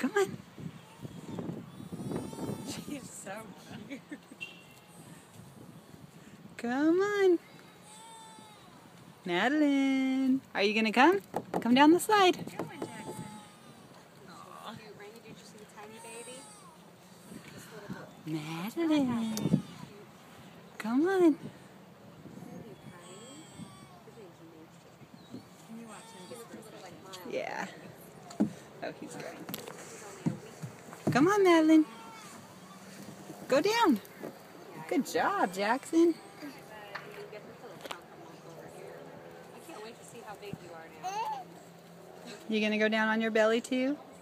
Come on. She's so cute. Come on. Madeline. Are you going to come? Come down the slide. Good one, Jackson. Aww. Randy, did you see the tiny baby? This little boy. Madeline. Come on. Isn't he tiny? His name's Mason. Can you watch him He just looks for a a little second? like Miles. Yeah. Oh, he's going. He's only a week. Come on, Madeline. Go down. Yeah, Good job, Jackson. you get this little chunk over here. I can't wait to see how big you are now. You going to go down on your belly too?